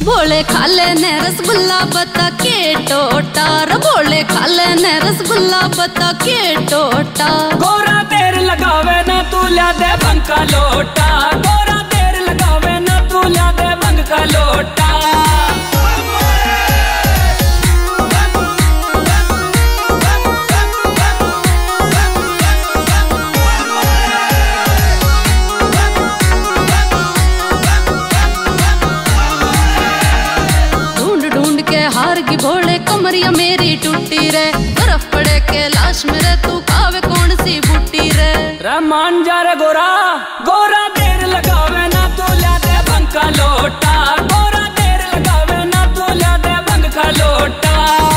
भोले खाले ने रसगुल्ला बता के टोटा रे भोले खाले ने रसगुल्ला बता के टोटा। गोरा देर लगावे ना तू ल्या दे भंग का लोटा, गोरा देर लगावे ना तू ल्या दे भंग का लोटा। हार की भोले कमरिया मेरी टूटी रे, बर्फ पड़े के लाश मेरे तू खावे कौन सी बूटी रे। मान जा रे गोरा, गोरा देर लगावे ना तू ल्या दे भंग का लोटा, गोरा देर लगावे ना तू ल्या दे भंग का लोटा।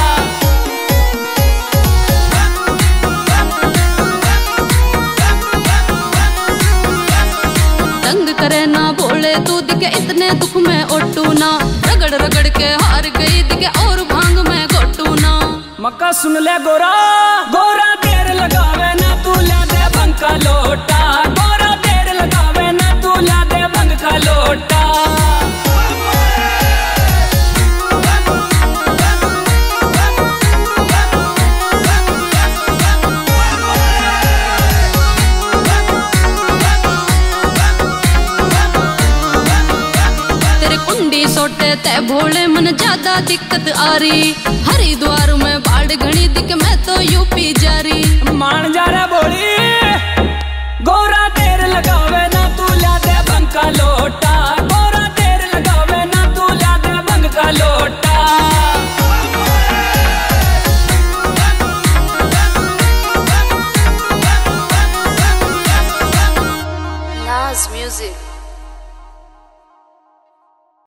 तंग करे ना भोले तू दिखे इतने दुख में ओटू ना, रगड़ रगड़ के हार गई दिखे और भांग में घोटू ना। मक्का सुन ले गोरा, गोरा देर लगावे ना तू ल्या दे भंग का लोटा, गोरा देर लगावे ना तू ल्या दे भंग का लोटा। सोटे ते भोले मन ज्यादा दिक्कत आ रही, हरिद्वार में बाढ़ घनी दिख मैं तो यूपी जा रही। मान जा रे भोली, गोरा देर लगावे